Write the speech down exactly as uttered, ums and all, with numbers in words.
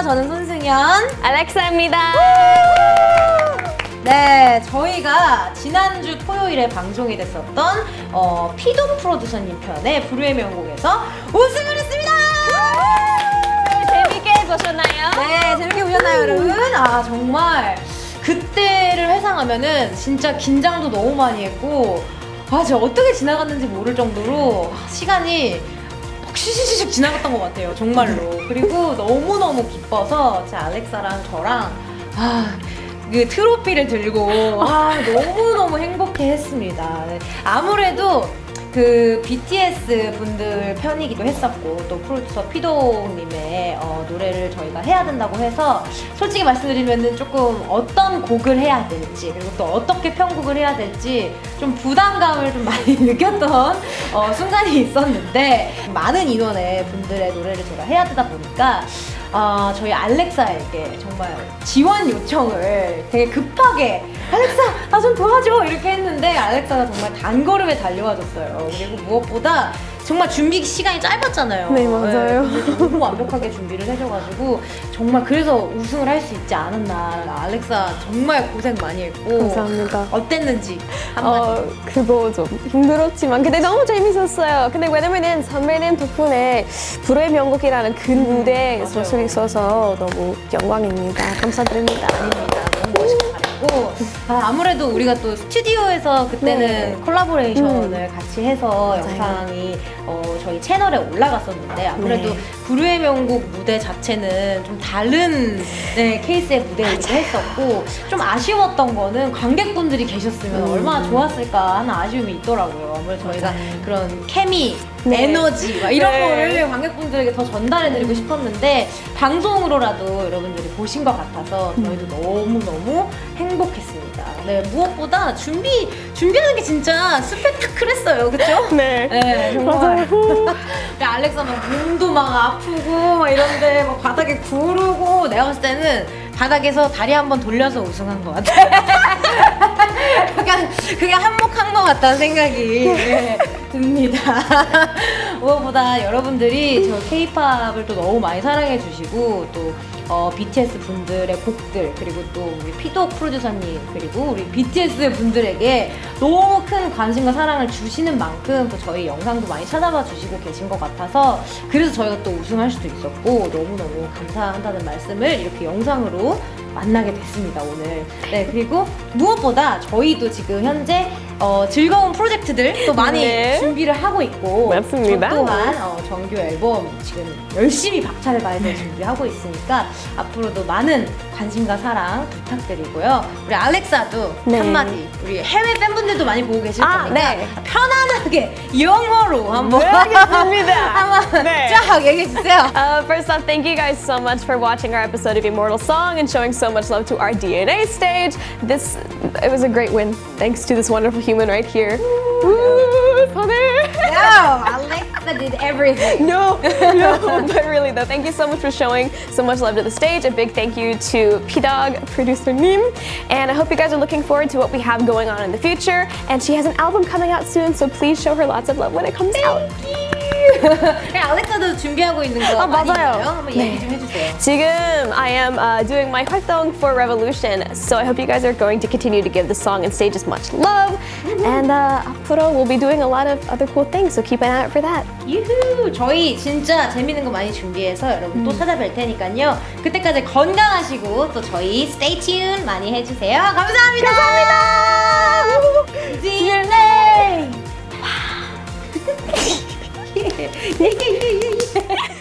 저는 손승연, 알렉사입니다. 네, 저희가 지난주 토요일에 방송이 됐었던 어, 피도 프로듀서님 편의 불후의 명곡에서 우승을 했습니다! 재밌게 보셨나요? 네, 재밌게 보셨나요, 여러분? 아, 정말 그때를 회상하면은 진짜 긴장도 너무 많이 했고, 아, 진짜 어떻게 지나갔는지 모를 정도로 시간이 슉슉슉 지나갔던 것 같아요, 정말로. 그리고 너무너무 기뻐서 제 알렉사랑 저랑 아, 그 트로피를 들고 아, 너무너무 행복해 했습니다. 아무래도 그 비티에스 분들 편이기도 했었고, 또 프로듀서 피도님의 어, 노래를 저희가 해야 된다고 해서 솔직히 말씀드리면 조금 어떤 곡을 해야 될지, 그리고 또 어떻게 편곡을 해야 될지 좀 부담감을 좀 많이 느꼈던 어, 순간이 있었는데, 많은 인원의 분들의 노래를 제가 해야 되다 보니까 어, 저희 알렉사에게 정말 지원 요청을 되게 급하게 알렉사 나 좀 도와줘 이렇게 했는데, 알렉사가 정말 단걸음에 달려와줬어요. 그리고 무엇보다 정말 준비 시간이 짧았잖아요. 네, 맞아요. 네, 너무 완벽하게 준비를 해줘가지고 정말 그래서 우승을 할 수 있지 않았나. 알렉사 정말 고생 많이 했고. 감사합니다. 어땠는지 한마디. 어, 그거 좀 힘들었지만 근데 너무 재밌었어요. 근데 왜냐면은 선배님 덕분에 불후의 명곡이라는 큰 무대에 설 수 있어서 너무 영광입니다. 감사드립니다. 아닙니다. 너무 멋있게 잘했고, 아, 아무래도 우리가 또 스튜디오에서 그때는 네. 콜라보레이션을 음. 같이 해서 맞아요. 영상이 어, 저희 채널에 올라갔었는데, 아무래도 네. 불후의 명곡 무대 자체는 좀 다른 네, 케이스의 무대이기도 했었고, 좀 아쉬웠던 거는 관객분들이 계셨으면 음. 얼마나 좋았을까 하는 아쉬움이 있더라고요. 아무래도 저희가 맞아요. 그런 케미, 네. 에너지 막 이런 네. 거를 관객분들에게 더 전달해드리고 싶었는데, 방송으로라도 여러분들이 보신 것 같아서 저희도 너무너무 행복했습니다. 네, 무엇보다 준비, 준비하는 게 진짜 스펙타클했어요. 그쵸? 네. 네, 정말. 맞아요. 알렉사 막 몸도 막 아프고 막 이런데 막 바닥에 구르고, 내가 봤을 때는 바닥에서 다리 한번 돌려서 우승한 것 같아. 그냥, 그냥 한몫한 것 같다는 생각이 네, 듭니다. 무엇보다 여러분들이 저 케이팝을 또 너무 많이 사랑해 주시고, 또 어, 비티에스 분들의 곡들, 그리고 또 우리 피도 프로듀서님, 그리고 우리 비티에스 분들에게 너무 큰 관심과 사랑을 주시는 만큼 또 저희 영상도 많이 찾아봐 주시고 계신 것 같아서, 그래서 저희가 또 우승할 수도 있었고, 너무너무 감사한다는 말씀을 이렇게 영상으로 만나게 됐습니다, 오늘. 네, 그리고 무엇보다 저희도 지금 현재 어, 즐거운 프로젝트들 또 많이 네. 준비를 하고 있고, 맞습니다. 저 또한 어, 정규 앨범 지금 열심히 박차를 가해서 준비하고 있으니까 앞으로도 많은 관심과 사랑 부탁드리고요. 우리 알렉사도 네. 한마디, 우리 해외 팬분들도 많이 보고 계실 아, 거니까 네. 편안하게 영어로 한번 네, 알겠습니다. 한번 네. 쫙 얘기해 주세요. Uh, first off, thank you guys so much for watching our episode of Immortal Song and showing so much love to our D N A stage. This, it was a great win, thanks to this wonderful human right here. Woo, 선해. No, Alexa did everything. No, no, but really though, thank you so much for showing so much love to the stage. A big thank you to P-Dog, producer Nim, and I hope you guys are looking forward to what we have going on in the future. And she has an album coming out soon, so please show her lots of love when it comes out. 알렉사도 준비하고 있는 거 아, 많이 맞아요. 있나요? 한번 얘기 좀 해주세요. 지금 I am uh, doing my 활동 for Revolution, so I hope you guys are going to continue to give the song and stage as much love. And uh, 앞으로 we'll be doing a lot of other cool things, so keep an eye out for that. 유후! 저희 진짜 재밌는 거 많이 준비해서 여러분 또 찾아뵐 테니까요. 그때까지 건강하시고 또 저희 stay tuned 많이 해주세요. 감사합니다. 감사합니다. D N A. 와.